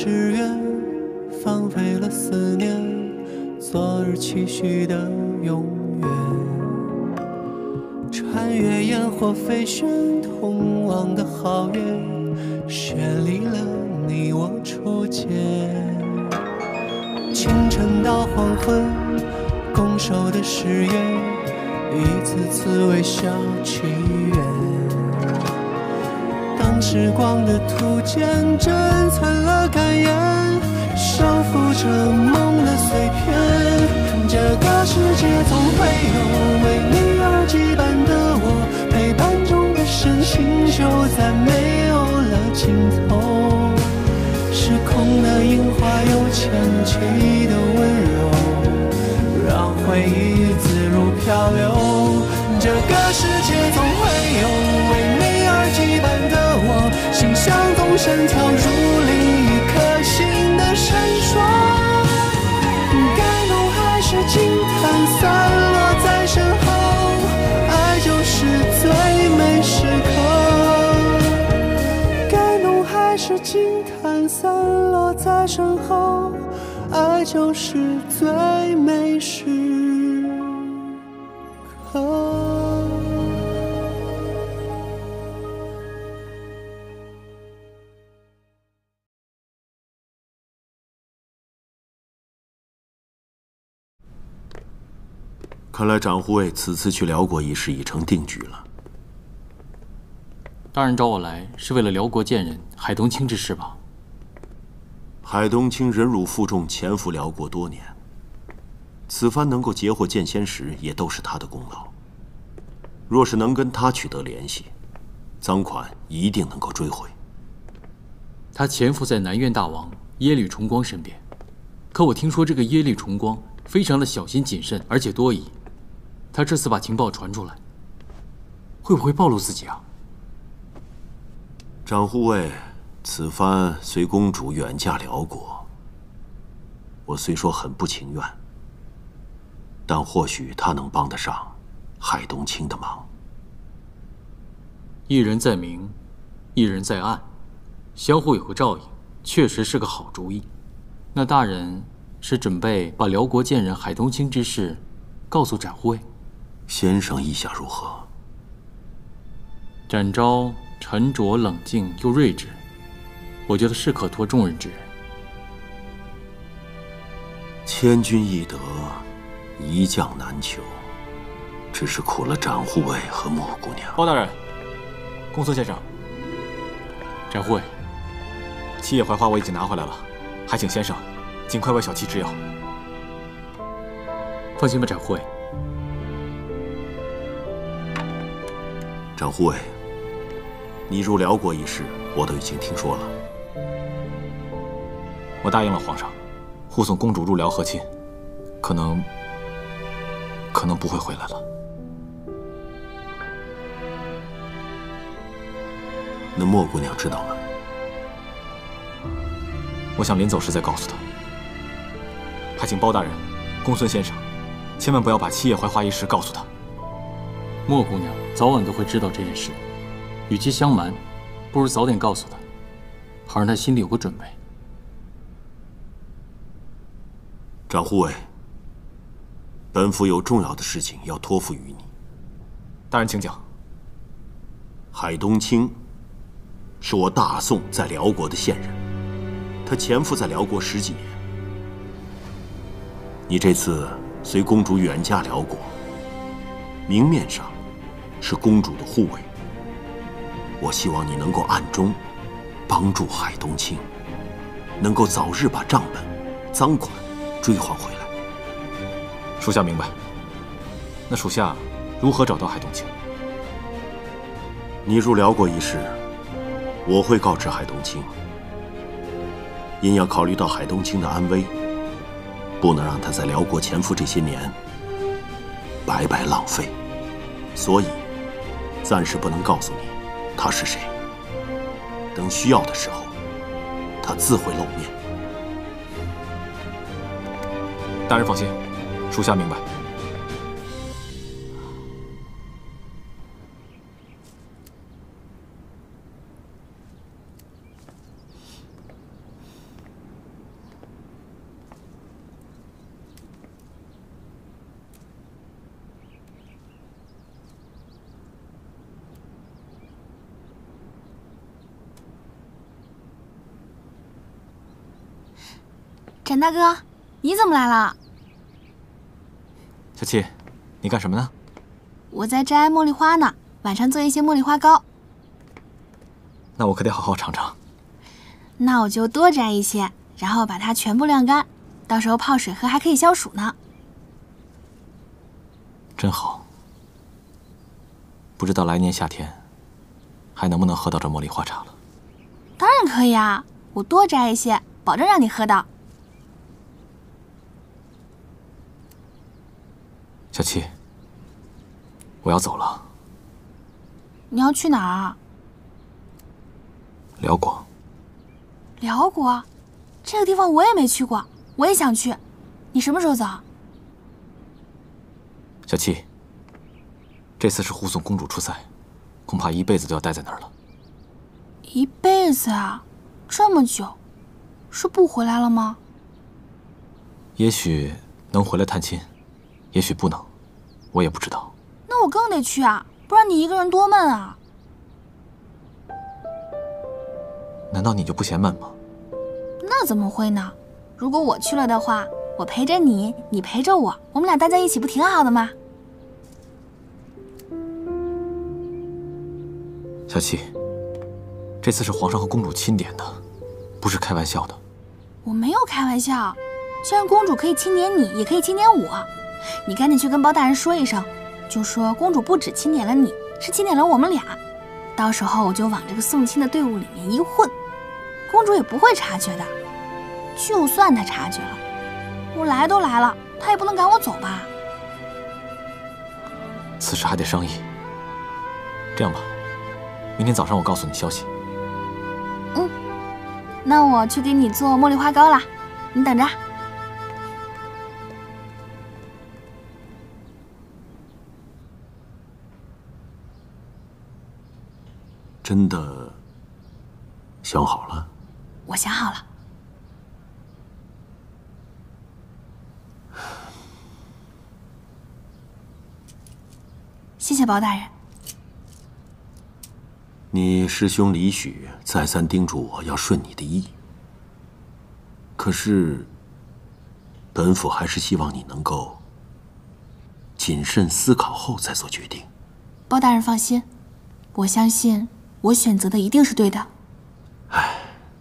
誓愿，放飞了思念，昨日期许的永远。穿越烟火飞旋，通往的好远，绚丽了你我初见。清晨到黄昏，拱手的誓言，一次次微笑祈愿。当时光的图鉴珍藏了感言，收复着梦的碎片。这个世界总会有为你而羁绊的我，陪伴中的深情就再没有了尽头。时空的樱花有前期的温柔，让回忆自如漂流。这个世界总会有为你而羁绊的我，心像纵身跳入另一颗心的闪烁。感动还是惊叹散落在身后，爱就是最美时刻。感动还是惊叹散落在身后，爱就是最美时刻。 看来展护卫此次去辽国一事已成定局了。 大人找我来是为了辽国贱人海东青之事吧？ 海东青忍辱负重，潜伏辽国多年，此番能够截获剑仙石，也都是他的功劳。若是能跟他取得联系，赃款一定能够追回。 他潜伏在南院大王耶律重光身边，可我听说这个耶律重光非常的小心谨慎，而且多疑。他这次把情报传出来，会不会暴露自己啊？ 展护卫此番随公主远嫁辽国，我虽说很不情愿，但或许他能帮得上海东青的忙。 一人在明，一人在暗，相互有个照应，确实是个好主意。那大人是准备把辽国贱人海东青之事告诉展护卫？ 先生意下如何？ 展昭沉着冷静又睿智，我觉得是可托重任之人。 千军易得，一将难求，只是苦了展护卫和莫姑娘。 包大人，公孙先生， 展护卫， 七叶槐花我已经拿回来了，还请先生尽快为小七制药。 放心吧，展护卫。 展护卫，你入辽国一事，我都已经听说了。 我答应了皇上，护送公主入辽和亲，可能不会回来了。 那莫姑娘知道吗？ 我想临走时再告诉她。还请包大人、公孙先生，千万不要把七叶槐花一事告诉她。 莫姑娘早晚都会知道这件事，与其相瞒，不如早点告诉她，好让她心里有个准备。 展护卫，本府有重要的事情要托付于你。 大人请讲。 海东青是我大宋在辽国的线人，他潜伏在辽国10几年。你这次随公主远嫁辽国，明面上是公主的护卫，我希望你能够暗中帮助海东青，能够早日把账本、赃款追还回来。 属下明白。那属下如何找到海东青？ 你入辽国一事，我会告知海东青，因要考虑到海东青的安危，不能让他在辽国潜伏这些年白白浪费，所以暂时不能告诉你他是谁。等需要的时候，他自会露面。 大人放心，属下明白。 展大哥，你怎么来了？ 小七，你干什么呢？ 我在摘茉莉花呢，晚上做一些茉莉花糕。 那我可得好好尝尝。 那我就多摘一些，然后把它全部晾干，到时候泡水喝还可以消暑呢。 真好。不知道来年夏天还能不能喝到这茉莉花茶了？ 当然可以啊，我多摘一些，保证让你喝到。 小七，我要走了。 你要去哪儿啊？ 辽国。 辽国？这个地方我也没去过，我也想去。你什么时候走？ 小七，这次是护送公主出塞，恐怕一辈子都要待在那儿了。 一辈子啊？这么久？是不回来了吗？ 也许能回来探亲，也许不能，我也不知道。 那我更得去啊，不然你一个人多闷啊。 难道你就不嫌闷吗？ 那怎么会呢？如果我去了的话，我陪着你，你陪着我，我们俩待在一起不挺好的吗？ 小七，这次是皇上和公主钦点的，不是开玩笑的。 我没有开玩笑，既然公主可以钦点你，也可以钦点我。你赶紧去跟包大人说一声，就说公主不止钦点了你，是钦点了我们俩。到时候我就往这个送亲的队伍里面一混，公主也不会察觉的。就算她察觉了，我来都来了，她也不能赶我走吧？ 此事还得商议。这样吧，明天早上我告诉你消息。 嗯，那我去给你做茉莉花糕了，你等着。 真的想好了？ 我想好了。谢谢包大人。 你师兄李许再三叮嘱我要顺你的意，可是本府还是希望你能够谨慎思考后再做决定。 包大人放心，我相信我选择的一定是对的。 唉，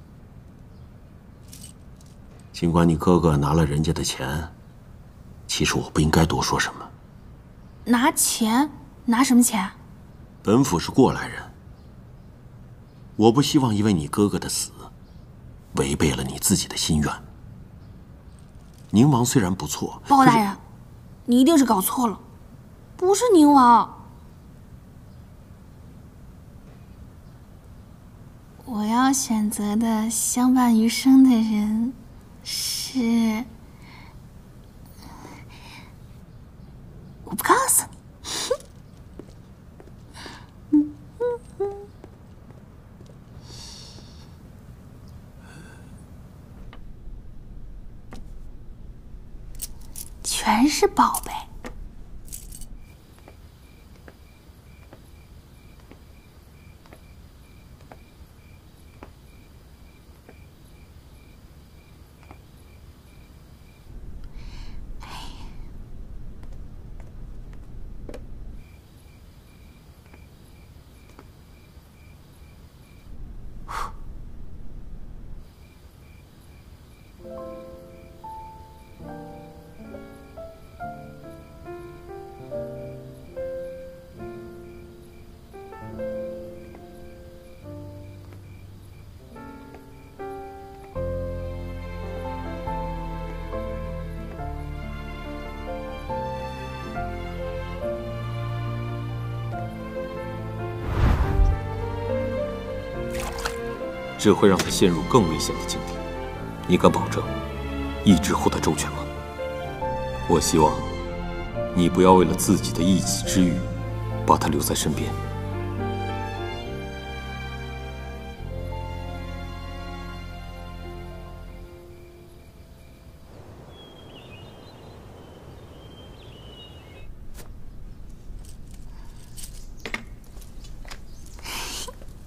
尽管你哥哥拿了人家的钱，其实我不应该多说什么。 拿钱？拿什么钱？ 本府是过来人，我不希望因为你哥哥的死，违背了你自己的心愿。宁王虽然不错， 包大人，你一定是搞错了，不是宁王。我要选择的相伴余生的人是……我不告诉你。全是宝贝。 只会让他陷入更危险的境地。你敢保证一直护他周全吗？我希望你不要为了自己的一己之欲，把他留在身边。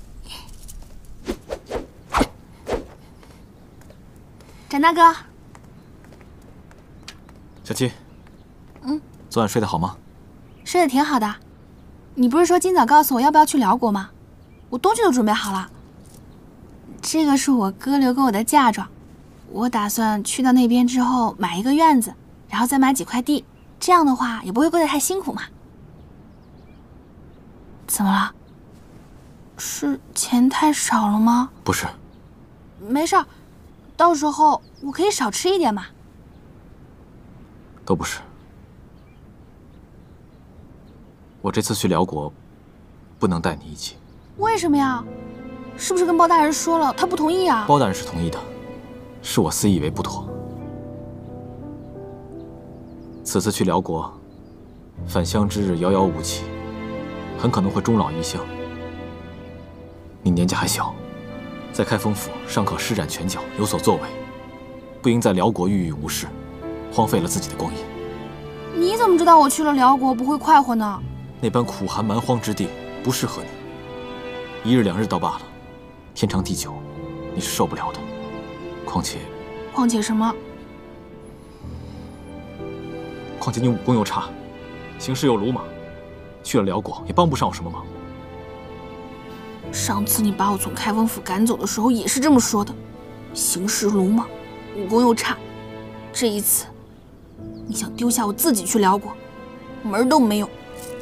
展大哥， 小七，昨晚睡得好吗？ 睡得挺好的。你不是说今早告诉我要不要去辽国吗？我东西都准备好了。这个是我哥留给我的嫁妆，我打算去到那边之后买一个院子，然后再买几块地，这样的话也不会过得太辛苦嘛。怎么了？是钱太少了吗？ 不是， 没事儿，到时候我可以少吃一点嘛。 都不是。我这次去辽国，不能带你一起。 为什么呀？是不是跟包大人说了，他不同意啊？ 包大人是同意的，是我私以为不妥。此次去辽国，返乡之日遥遥无期，很可能会终老异乡。你年纪还小，在开封府尚可施展拳脚，有所作为，不应在辽国郁郁无事，荒废了自己的光阴。 你怎么知道我去了辽国不会快活呢？ 那般苦寒蛮荒之地不适合你，一日两日倒罢了，天长地久，你是受不了的。况且什么？ 况且你武功又差，行事又鲁莽，去了辽国也帮不上我什么忙。 上次你把我从开封府赶走的时候也是这么说的，行事鲁莽，武功又差。这一次，你想丢下我自己去辽国，门儿都没有。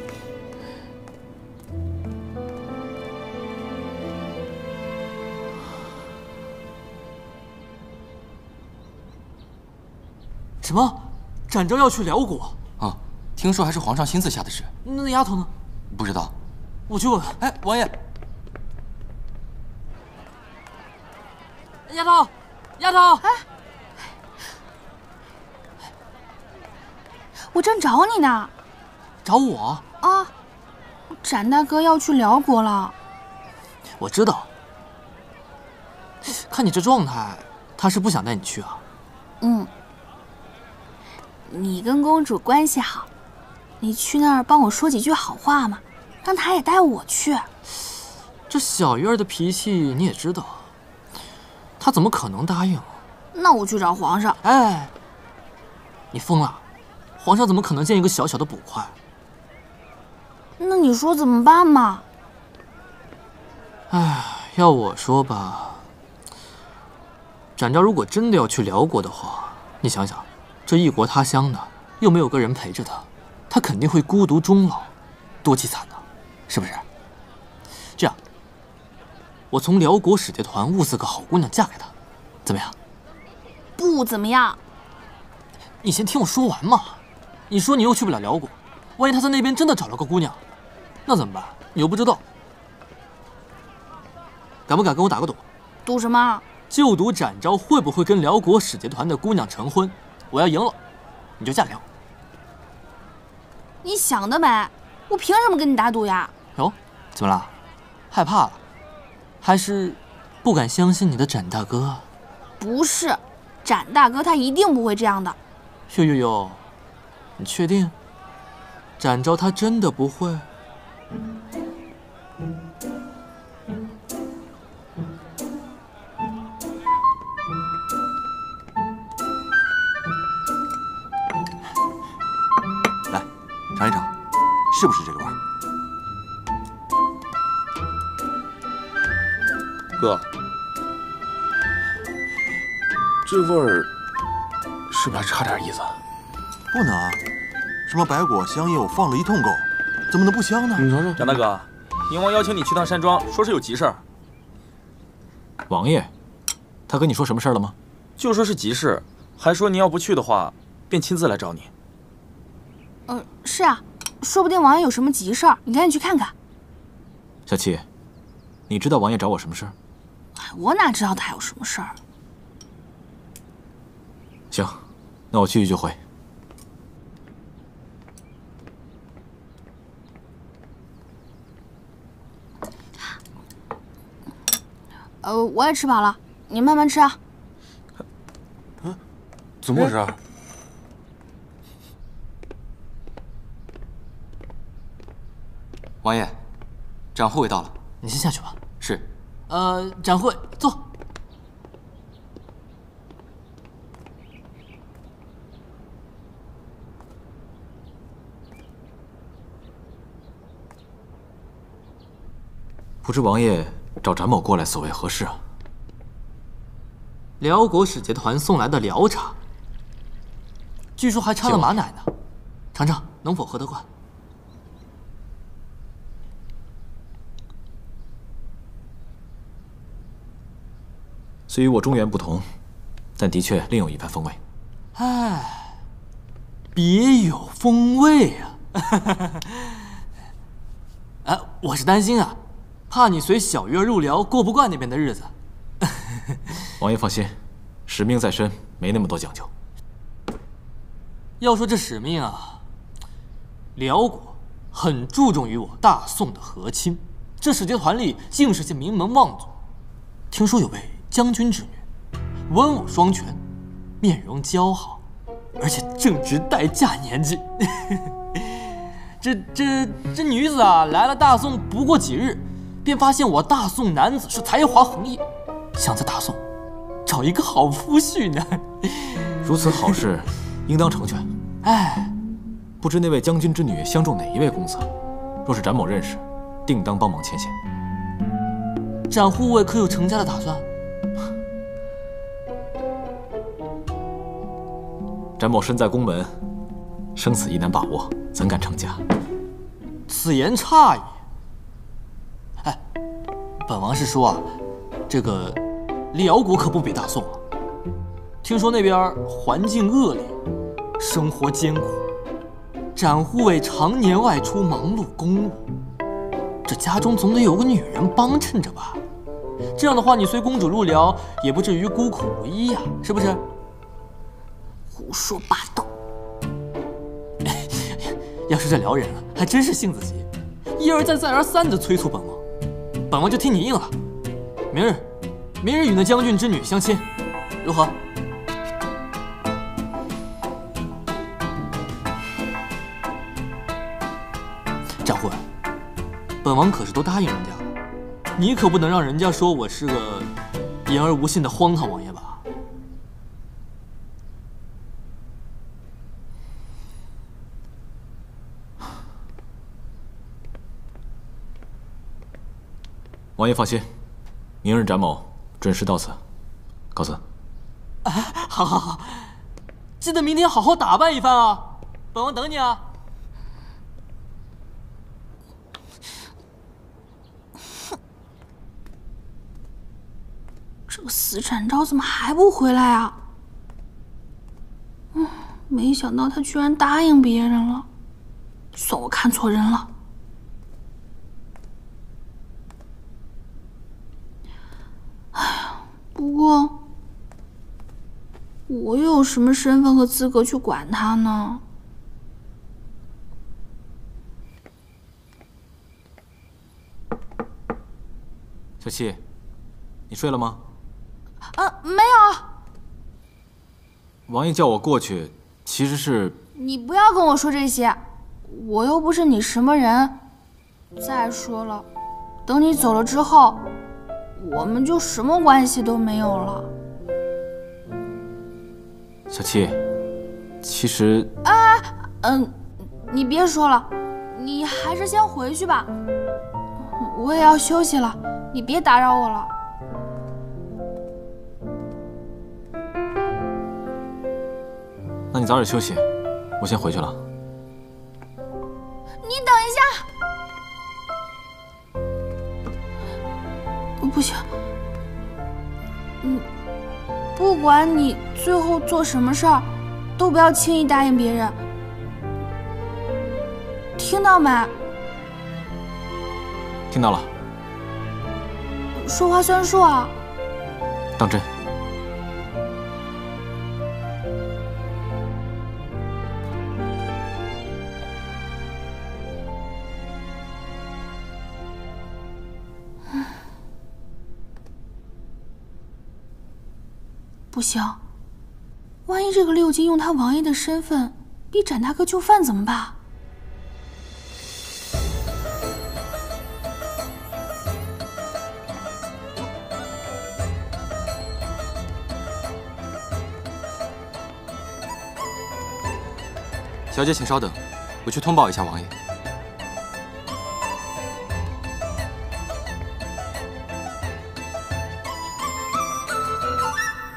什么？展昭要去辽国啊？听说还是皇上亲自下的旨。 那丫头呢？ 不知道， 我去问问。哎，王爷，丫头，丫头！ 哎，我正找你呢。 找我？ 啊，展大哥要去辽国了。 我知道。看你这状态，他是不想带你去啊？ 你跟公主关系好，你去那儿帮我说几句好话嘛，让她也带我去。 这小鱼儿的脾气你也知道，她怎么可能答应？ 那我去找皇上。 哎，你疯了！皇上怎么可能见一个小小的捕快？ 那你说怎么办嘛？ 哎，要我说吧，展昭如果真的要去辽国的话，你想想。这异国他乡的，又没有个人陪着他，他肯定会孤独终老，多凄惨呐，是不是？这样，我从辽国使节团物色个好姑娘嫁给他，怎么样？ 不怎么样。 你先听我说完嘛。你说你又去不了辽国，万一他在那边真的找了个姑娘，那怎么办？你又不知道。敢不敢跟我打个赌？ 赌什么？ 就赌展昭会不会跟辽国使节团的姑娘成婚。我要赢了，你就嫁给我。 你想得美！我凭什么跟你打赌呀？ 哟，怎么了？害怕了？还是不敢相信你的展大哥？ 不是，展大哥他一定不会这样的。 哟，你确定？展昭他真的不会？ 尝一尝，是不是这个味儿？ 哥，这味儿是不是还差点意思？ 不能啊，什么白果、香叶，我放了一通够，怎么能不香呢？ 你瞅瞅， 展大哥，宁王邀请你去趟山庄，说是有急事儿。 王爷，他跟你说什么事儿了吗？ 就说是急事，还说您要不去的话，便亲自来找你。 是啊，说不定王爷有什么急事儿，你赶紧去看看。 小七，你知道王爷找我什么事儿？ 我哪知道他有什么事儿？ 行，那我去一就回。 我也吃饱了，你慢慢吃啊。 怎么回事？ 王爷，展护卫到了， 你先下去吧。 是。 展护卫坐。 不知王爷找展某过来所谓何事啊？ 辽国使节团送来的辽茶，据说还掺了马奶呢。尝尝能否喝得惯？ 虽与我中原不同，但的确另有一番风味。 哎，别有风味啊！啊，我是担心啊，怕你随小月入辽过不惯那边的日子。 王爷放心，使命在身，没那么多讲究。 要说这使命啊，辽国很注重于我大宋的和亲，这使节团里竟是些名门望族。听说有位将军之女，文武双全，面容姣好，而且正值待嫁年纪。这女子啊，来了大宋不过几日，便发现我大宋男子是才华横溢，想在大宋找一个好夫婿呢。 如此好事，应当成全。 哎， 不知那位将军之女相中哪一位公子？若是展某认识，定当帮忙牵线。 展护卫可有成家的打算？ 展某身在宫门，生死亦难把握，怎敢成家？ 此言差也。哎，本王是说啊，这个辽国可不比大宋啊。听说那边环境恶劣，生活艰苦，展护卫常年外出忙碌公务，这家中总得有个女人帮衬着吧？这样的话，你随公主入辽，也不至于孤苦无依呀，是不是？ 胡说八道！ 要是这辽人啊，还真是性子急，一而再再而三地催促本王，本王就听你应了。明日与那将军之女相亲，如何？展护卫，本王可是都答应人家了，你可不能让人家说我是个言而无信的荒唐王爷吧？ 王爷放心，明日展某准时到此，告辞。 好，记得明天好好打扮一番啊！本王等你啊！ 这个死展昭怎么还不回来啊？没想到他居然答应别人了，算我看错人了。不过，我又有什么身份和资格去管他呢？ 小七，你睡了吗？ 没有。 王爷叫我过去，其实是…… 你不要跟我说这些，我又不是你什么人。再说了，等你走了之后，我们就什么关系都没有了。 小七，其实…… 你别说了，你还是先回去吧。我也要休息了，你别打扰我了。 那你早点休息，我先回去了。 你等一下。不行，不管你最后做什么事儿，都不要轻易答应别人，听到没？ 听到了。 说话算数啊！ 当真。 不行，万一这个六金用他王爷的身份逼展大哥就范怎么办？ 小姐，请稍等，我去通报一下王爷。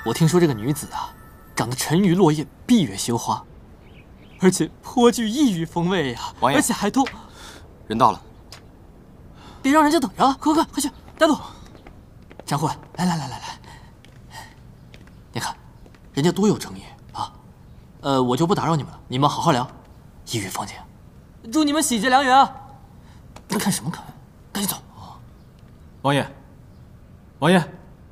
我听说这个女子啊，长得沉鱼落雁，闭月羞花，而且颇具异域风味呀。 王爷， 而且还都…… 人到了， 别让人家等着了，快去带路。展慧，来，你看，人家多有诚意啊！我就不打扰你们了，你们好好聊，异域风情。祝你们喜结良缘啊！看什么看？赶紧走！ 王爷，王爷。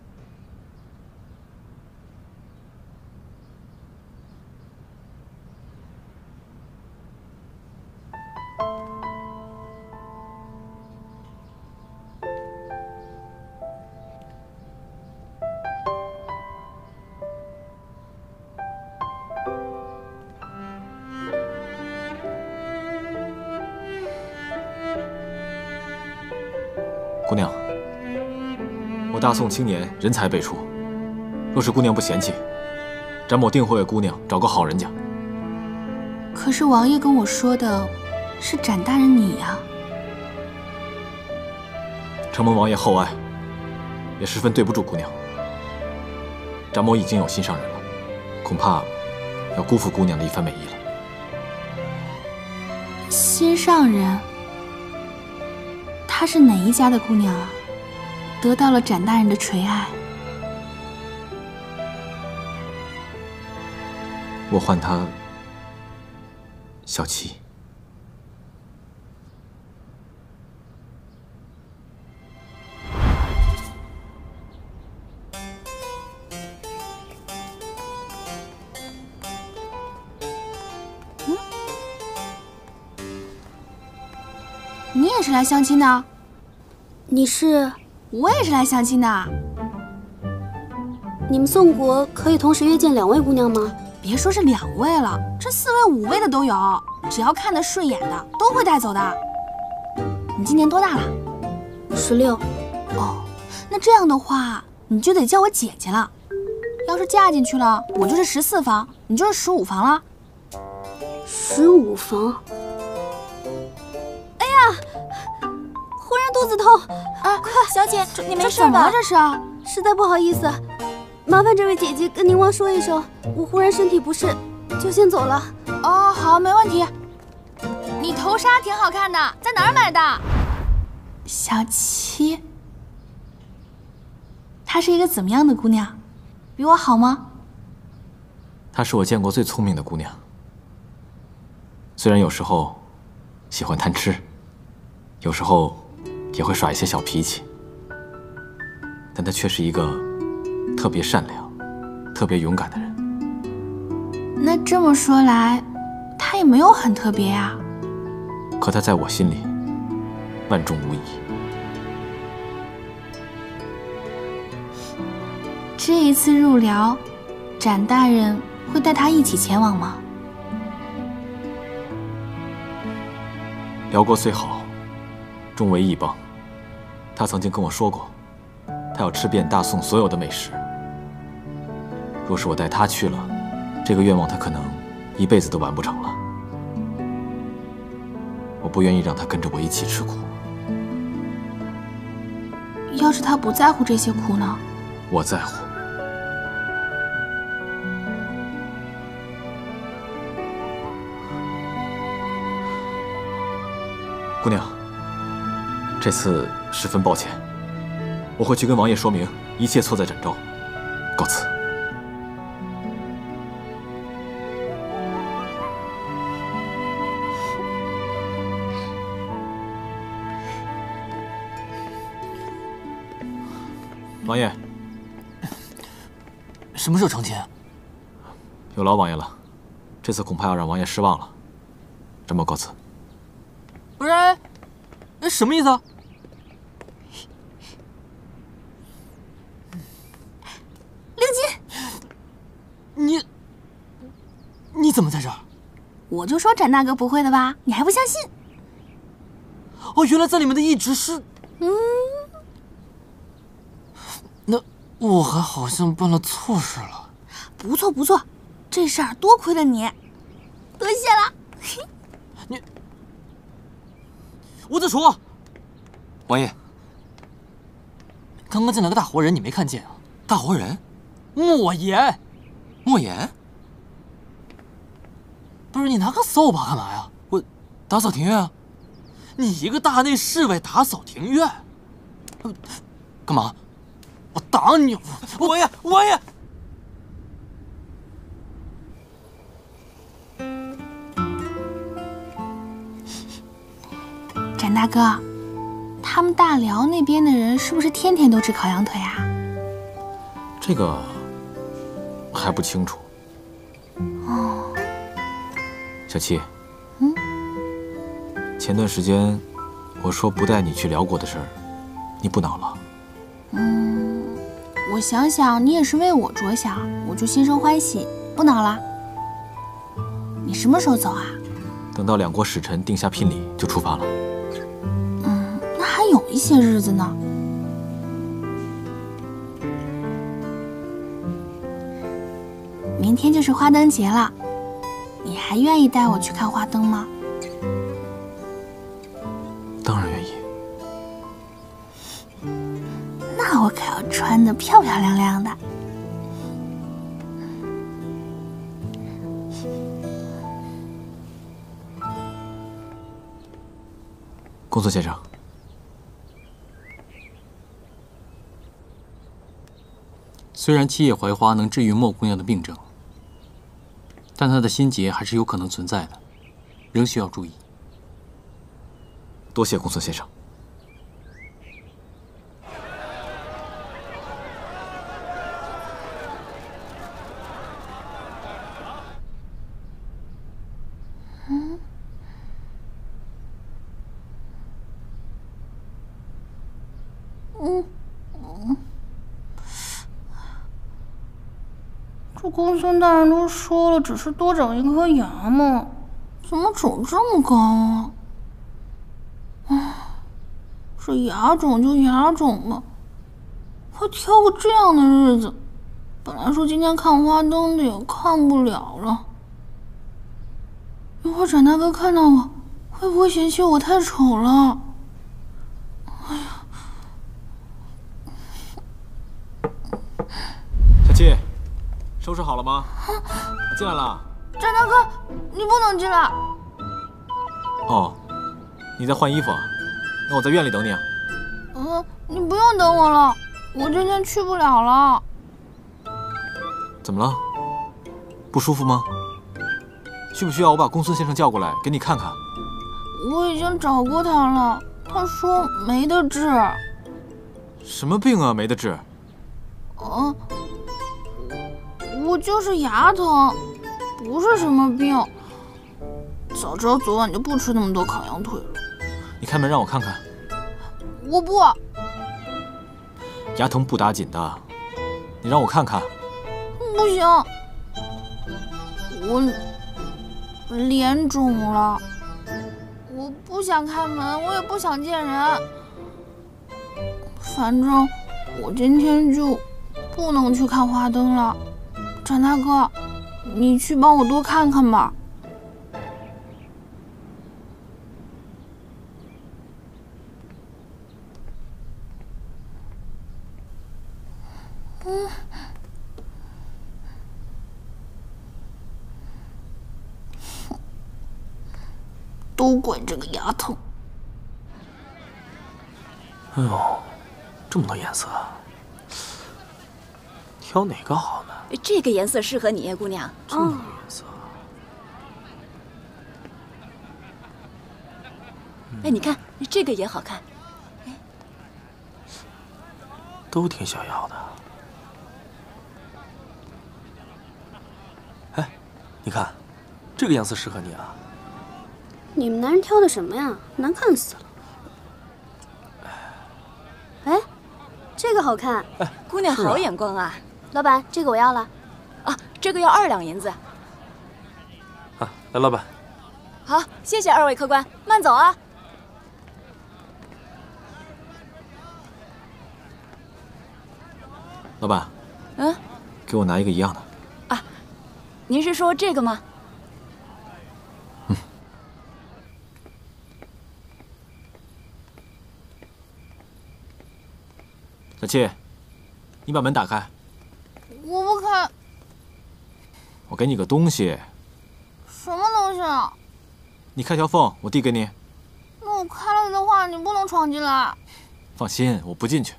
姑娘，我大宋青年人才辈出，若是姑娘不嫌弃，展某定会为姑娘找个好人家。 可是王爷跟我说的是展大人你呀。 承蒙王爷厚爱，也十分对不住姑娘。展某已经有心上人了，恐怕要辜负姑娘的一番美意了。 心上人？她是哪一家的姑娘啊？得到了展大人的垂爱。 我唤她小七。 你也是来相亲的？ 你是？ 我也是来相亲的。 你们宋国可以同时约见2位姑娘吗？ 别说是2位了，这4位5位的都有，只要看得顺眼的都会带走的。你今年多大了 ？16。 哦，那这样的话你就得叫我姐姐了。要是嫁进去了，我就是14房，你就是15房了。 15房？哎呀，忽然肚子痛啊！快，小姐，你没事吧？ 怎么了这是？实在不好意思，麻烦这位姐姐跟宁王说一声，我忽然身体不适，就先走了。 哦，好，没问题。你头纱挺好看的，在哪儿买的？小七。她是一个怎么样的姑娘？比我好吗？ 她是我见过最聪明的姑娘，虽然有时候喜欢贪吃，有时候也会耍一些小脾气，但她却是一个特别善良、特别勇敢的人。 那这么说来，她也没有很特别呀。 可她在我心里万中无一。 这一次入辽，展大人会带她一起前往吗？ 辽国虽好，终为异邦。他曾经跟我说过，他要吃遍大宋所有的美食。若是我带他去了，这个愿望他可能一辈子都完不成了。我不愿意让他跟着我一起吃苦。 要是他不在乎这些苦呢？ 我在乎。姑娘，这次十分抱歉，我会去跟王爷说明，一切错在展昭。告辞。王爷， 什么时候成亲？ 有劳王爷了，这次恐怕要让王爷失望了。展某告辞。 不是，什么意思啊？ 令姬， 你怎么在这儿？ 我就说展大哥不会的吧，你还不相信？ 哦，原来在里面的一直是……那我还好像办了错事了。 不错不错，这事儿多亏了你，多谢了。 吴子楚， 王爷， 刚刚进来个大活人，你没看见啊？ 大活人？ 莫言。 莫言？ 不是你拿个扫把干嘛呀？ 我打扫庭院啊。 你一个大内侍卫打扫庭院， 干嘛？ 我打你！我也。 展大哥，他们大辽那边的人是不是天天都吃烤羊腿啊？ 这个还不清楚。 哦， 小七，前段时间我说不带你去辽国的事儿，你不恼了？ 我想想，你也是为我着想，我就心生欢喜，不恼了。你什么时候走啊？ 等到两国使臣定下聘礼就出发了。 那还有一些日子呢。明天就是花灯节了，你还愿意带我去看花灯吗？ 当然愿意。 那我可要穿得漂漂亮亮的。 公孙先生， 虽然七叶槐花能治愈莫姑娘的病症，但她的心结还是有可能存在的，仍需要注意。 多谢公孙先生。 这公孙大人都说了，只是多长一颗牙嘛，怎么长这么高啊？这牙肿就牙肿吧，还挑个这样的日子。本来说今天看花灯的也看不了了。一会儿展大哥看到我，会不会嫌弃我太丑了？ 小七，收拾好了吗？进来了。 展大哥，你不能进来。 哦，你在换衣服啊？那我在院里等你啊。 你不用等我了，我今天去不了了。 怎么了？不舒服吗？需不需要我把公孙先生叫过来给你看看？ 我已经找过他了，他说没得治。 什么病啊？没得治？ 我就是牙疼，不是什么病。早知道昨晚就不吃那么多烤羊腿了。 你开门让我看看。 我不。 牙疼不打紧的，你让我看看。 不行，我脸肿了，我不想开门，我也不想见人。反正我今天就不能去看花灯了。展大哥，你去帮我多看看吧。都怪这个牙疼。 哎呦，这么多颜色，挑哪个好呢？ 这个颜色适合你，姑娘。 这么多颜色。 哎，你看这个也好看。 都挺想要的。哎，你看，这个颜色适合你啊。 你们男人挑的什么呀？难看死了。哎，这个好看。 哎， 姑娘好眼光啊！ 老板，这个我要了。 啊，这个要2两银子。 啊，来，老板。 好，谢谢2位客官，慢走啊。 老板。给我拿一个一样的。 啊，您是说这个吗？ 小七，你把门打开。 我不我给你个东西。 什么东西啊？ 你开条缝，我递给你。 那我开了的话，你不能闯进来。 放心，我不进去。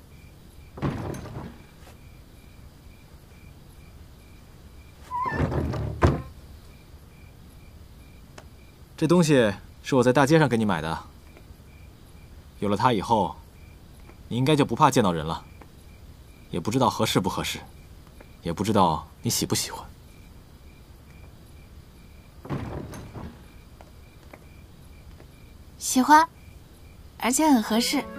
这东西是我在大街上给你买的。有了它以后，你应该就不怕见到人了，也不知道合适不合适，也不知道你喜不喜欢。 喜欢，而且很合适。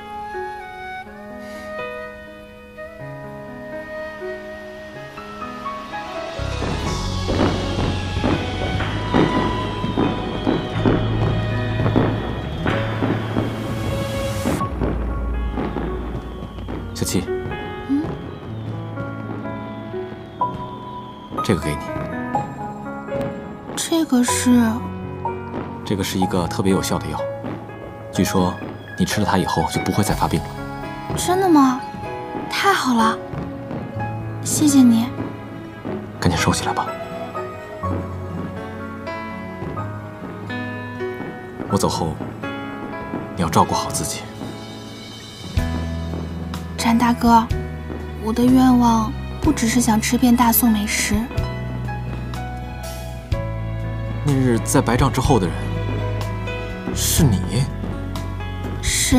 小七，这个给你。这个是一个特别有效的药，据说你吃了它以后就不会再发病了。 真的吗？太好了，谢谢你。 赶紧收起来吧。我走后，你要照顾好自己。 詹大哥，我的愿望不只是想吃遍大宋美食。 那日在白帐之后的人，是你？ 是。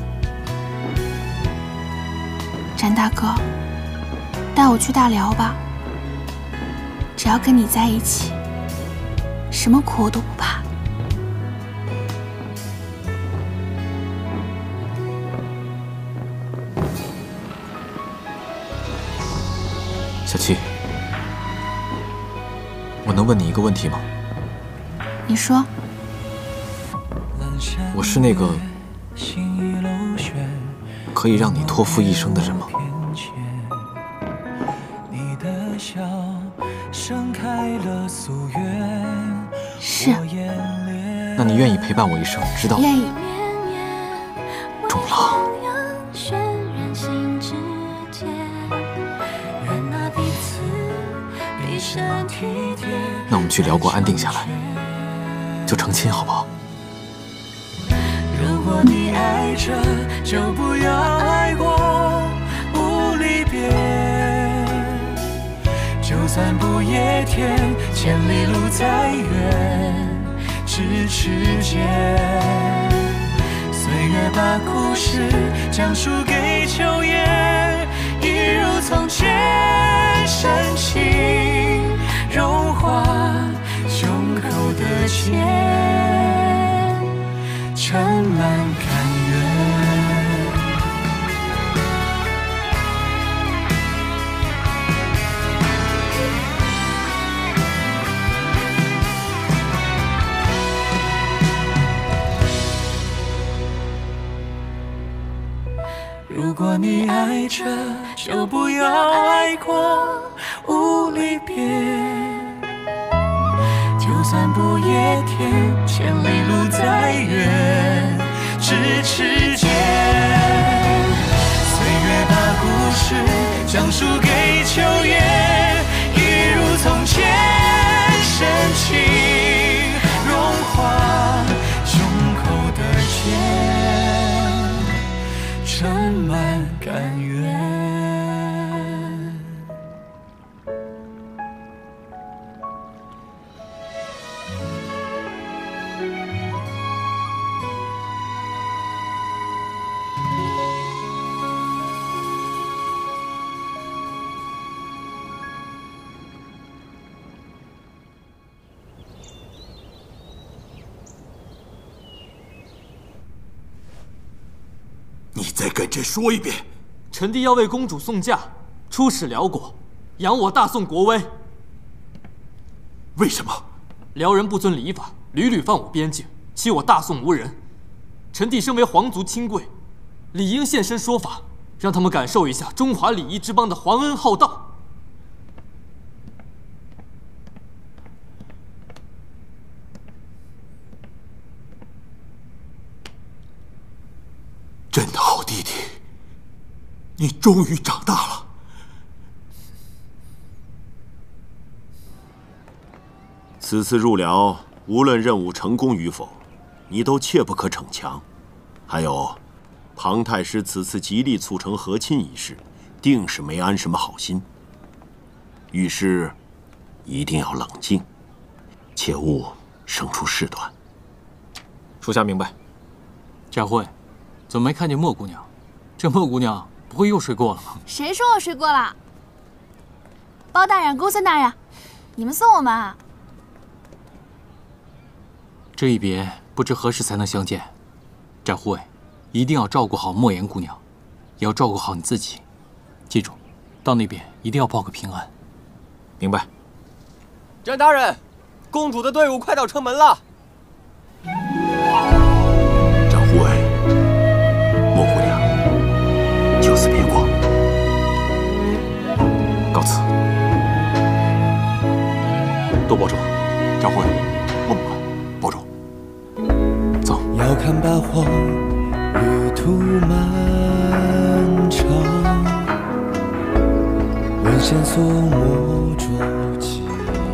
詹大哥，带我去大辽吧。只要跟你在一起，什么苦我都不怕。 小七，我能问你一个问题吗？ 你说。 我是那个可以让你托付一生的人吗？ 是。 那你愿意陪伴我一生，直到？ 愿意。 钟朗。那我们去辽国安定下来，就成亲好不好？ 如果你爱着，就不要爱过不离别。就算不夜天，千里路再远，咫尺间。岁月把故事讲述给秋叶，一如从前，深情融化胸口的结，盛满甘愿。如果你爱着，就不要爱过无离别。就算不夜天，千里路再远，咫尺间。岁月把故事讲述给秋叶，一如从前，深情融化胸口的结，盛满甘愿。 你再跟朕说一遍， 臣弟要为公主送嫁，出使辽国，扬我大宋国威。 为什么？ 辽人不遵礼法，屡屡犯我边境，欺我大宋无人。臣弟身为皇族亲贵，理应现身说法，让他们感受一下中华礼仪之邦的皇恩浩荡。 朕的好弟弟，你终于长大了。 此次入辽，无论任务成功与否，你都切不可逞强。还有，庞太师此次极力促成和亲一事，定是没安什么好心。遇事一定要冷静，切勿生出事端。 属下明白。 佳慧，怎么没看见莫姑娘？这莫姑娘不会又睡过了吗？ 谁说我睡过了？包大人、公孙大人，你们送我们啊？ 这一别不知何时才能相见。展护卫，一定要照顾好莫言姑娘，也要照顾好你自己。记住，到那边一定要报个平安。 明白。 展大人，公主的队伍快到城门了。 展护卫，莫姑娘，就此别过。 告辞。 多保重，展护卫，莫不管，保重。 走。 遥看八荒，旅途漫长，闻线索莫着几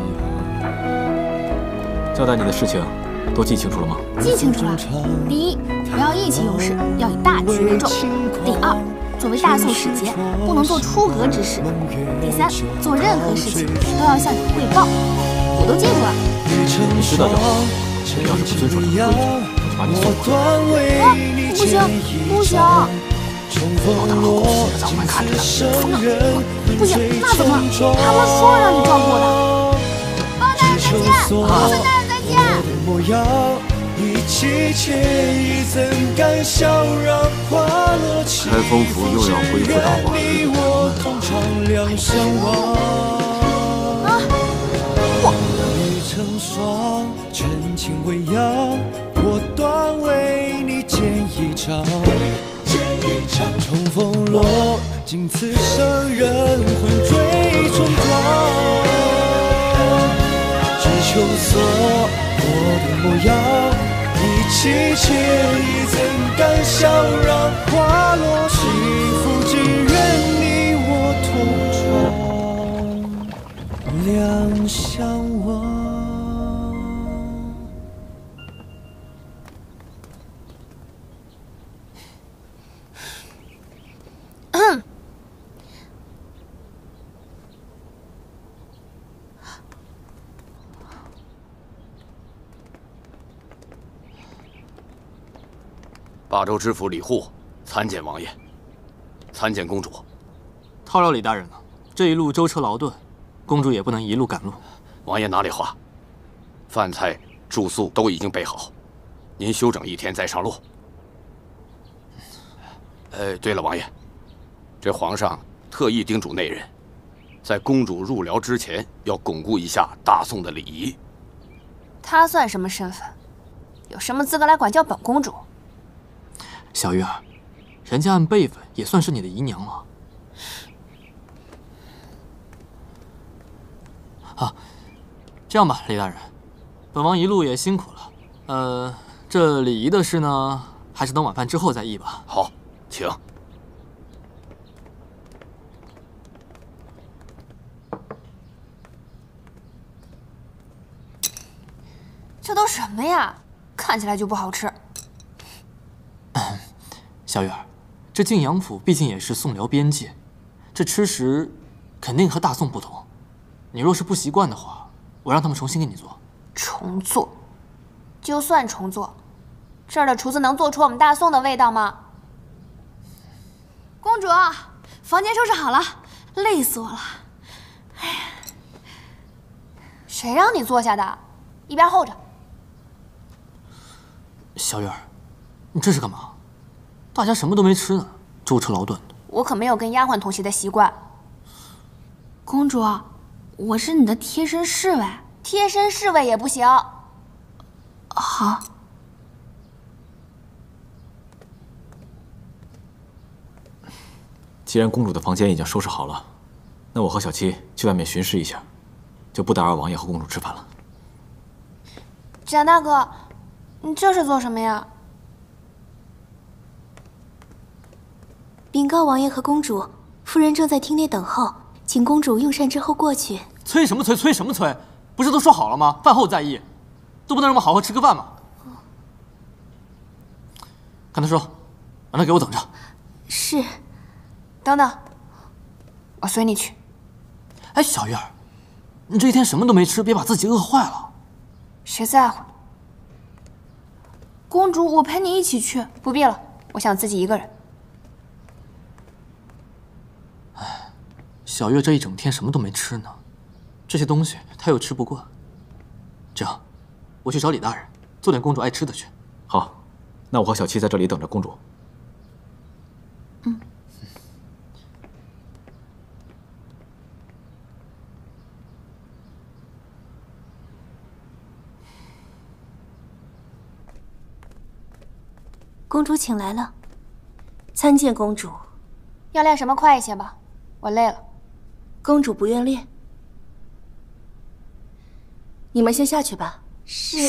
行。 交代你的事情都记清楚了吗？ 记清楚了。第一，不要意气用事，要以大局为重。第二，作为大宋使节，不能做出格之事。第三，做任何事情都要向你汇报。我都记住了。 你知道就好。你要是不遵守这个规矩，我就把你送回去。 啊，不行，不行！ 包大人和公孙也在外面看着呢。 疯了！不行，那怎么？他们说让你照顾的。包大人再见，公孙大人再见。 开封府又要恢复大王了。 啊！ 成双，真情未央，果断为你剪一场。重逢落尽，此生人魂追冲撞。只求所我的模样，一起惬意，怎敢笑让花落幸福，只愿你我同窗两相望。 霸州知府李护参见王爷，参见公主。 叨扰李大人了，这一路舟车劳顿，公主也不能一路赶路。 王爷哪里话？饭菜、住宿都已经备好，您休整一天再上路。对了，王爷，这皇上特意叮嘱内人，在公主入辽之前，要巩固一下大宋的礼仪。 他算什么身份？有什么资格来管教本公主？ 小玉儿，人家按辈分也算是你的姨娘了。啊，这样吧，李大人，本王一路也辛苦了。这礼仪的事呢，还是等晚饭之后再议吧。 好，请。 这都什么呀？看起来就不好吃。 小玉儿，这晋阳府毕竟也是宋辽边界，这吃食肯定和大宋不同。你若是不习惯的话，我让他们重新给你做。 重做？就算重做，这儿的厨子能做出我们大宋的味道吗？公主，房间收拾好了，累死我了。哎呀，谁让你坐下的？一边候着。 小玉儿，你这是干嘛？大家什么都没吃呢，舟车劳顿的。 我可没有跟丫鬟同席的习惯。公主，我是你的贴身侍卫，贴身侍卫也不行。好。 既然公主的房间已经收拾好了，那我和小七去外面巡视一下，就不打扰王爷和公主吃饭了。 展大哥，你这是做什么呀？ 禀告王爷和公主，夫人正在厅内等候，请公主用膳之后过去。 催什么催？催什么催？ 不是都说好了吗？饭后再议，都不能让我们好好吃个饭吗？跟他说，让他给我等着。 是。等等，我随你去。 哎，小月儿，你这一天什么都没吃，别把自己饿坏了。 谁在乎？公主，我陪你一起去。不必了，我想自己一个人。 哎，小月这一整天什么都没吃呢，这些东西她又吃不惯。这样，我去找李大人做点公主爱吃的去。 好，那我和小七在这里等着公主。 嗯。 公主请来了，参见公主。 要练什么快一些吧，我累了。 公主不愿练，你们先下去吧。 是。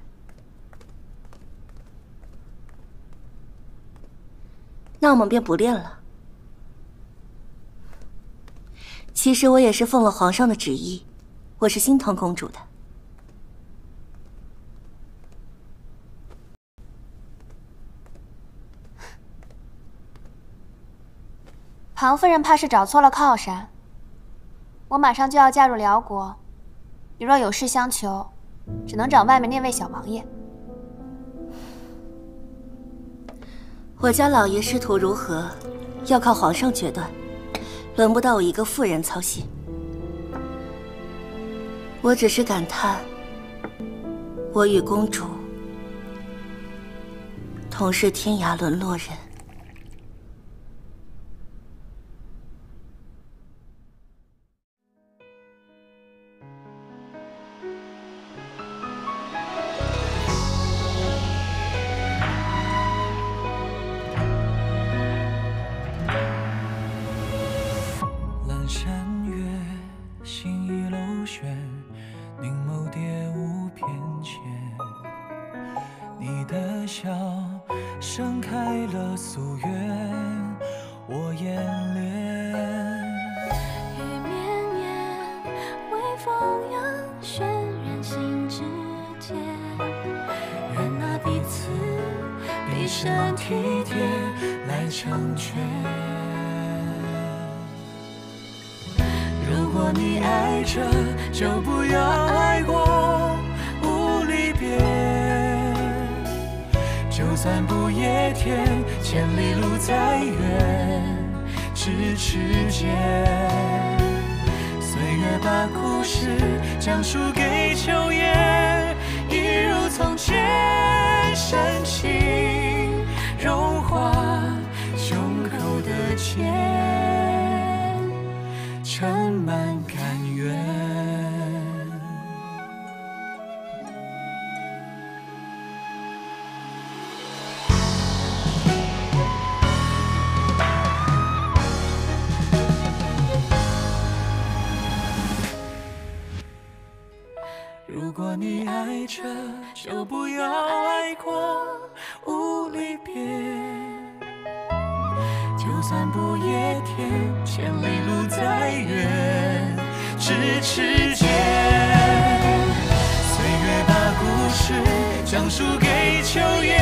那我们便不练了。其实我也是奉了皇上的旨意，我是心疼公主的。 庞夫人怕是找错了靠山。我马上就要嫁入辽国，你若有事相求，只能找外面那位小王爷。 我家老爷仕途如何，要靠皇上决断，轮不到我一个妇人操心。我只是感叹，我与公主同是天涯沦落人。 如果你爱着，就不要爱过无离别。就算不夜天，千里路再远，咫尺间。岁月把故事讲述给秋叶，一如从前深情融化胸口的茧，盛满甘愿。如果你爱着，就不要爱过无离别。就算不夜天，千里路再远，咫尺间。岁月把故事讲述给秋叶。